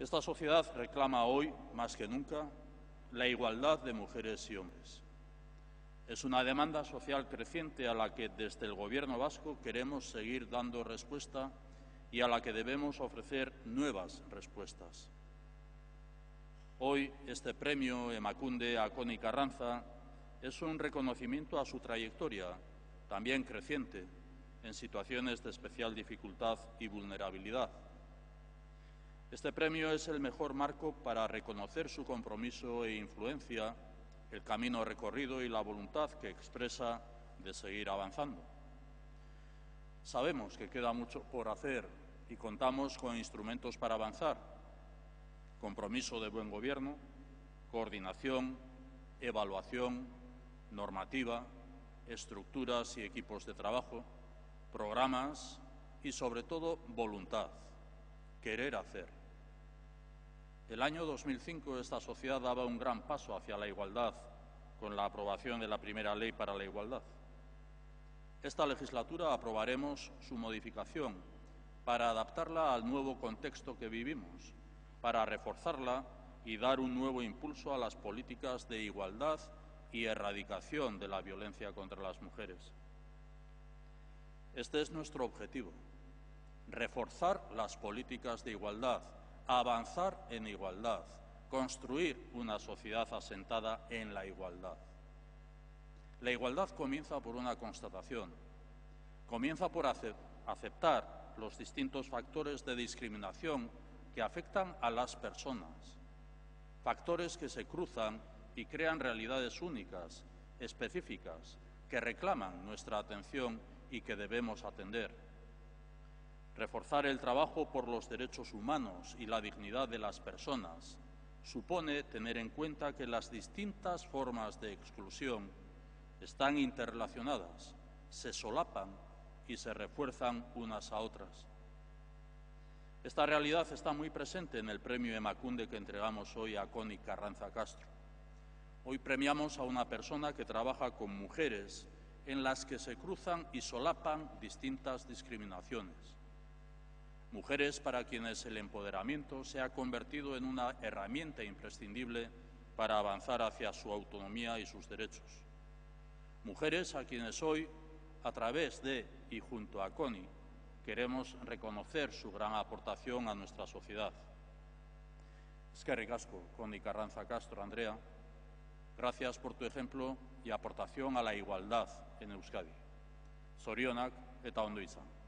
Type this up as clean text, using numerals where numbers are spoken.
Esta sociedad reclama hoy, más que nunca, la igualdad de mujeres y hombres. Es una demanda social creciente a la que desde el Gobierno vasco queremos seguir dando respuesta y a la que debemos ofrecer nuevas respuestas. Hoy, este premio Emakunde a Connie Carranza es un reconocimiento a su trayectoria, también creciente, en situaciones de especial dificultad y vulnerabilidad. Este premio es el mejor marco para reconocer su compromiso e influencia, el camino recorrido y la voluntad que expresa de seguir avanzando. Sabemos que queda mucho por hacer y contamos con instrumentos para avanzar: compromiso de buen gobierno, coordinación, evaluación, normativa, estructuras y equipos de trabajo, programas y, sobre todo, voluntad, querer hacer. El año 2005 esta sociedad daba un gran paso hacia la igualdad con la aprobación de la primera ley para la igualdad. Esta legislatura aprobaremos su modificación para adaptarla al nuevo contexto que vivimos, para reforzarla y dar un nuevo impulso a las políticas de igualdad y erradicación de la violencia contra las mujeres. Este es nuestro objetivo: reforzar las políticas de igualdad, avanzar en igualdad, construir una sociedad asentada en la igualdad. La igualdad comienza por una constatación, comienza por aceptar los distintos factores de discriminación que afectan a las personas, factores que se cruzan y crean realidades únicas, específicas, que reclaman nuestra atención y que debemos atender. Reforzar el trabajo por los derechos humanos y la dignidad de las personas supone tener en cuenta que las distintas formas de exclusión están interrelacionadas, se solapan y se refuerzan unas a otras. Esta realidad está muy presente en el premio Emakunde que entregamos hoy a Connie Carranza Castro. Hoy premiamos a una persona que trabaja con mujeres en las que se cruzan y solapan distintas discriminaciones. Mujeres para quienes el empoderamiento se ha convertido en una herramienta imprescindible para avanzar hacia su autonomía y sus derechos. Mujeres a quienes hoy, a través de y junto a Connie, queremos reconocer su gran aportación a nuestra sociedad. Eskerrik asko, Connie Carranza Castro, Andrea. Gracias por tu ejemplo y aportación a la igualdad en Euskadi. Zorionak eta ondo izan.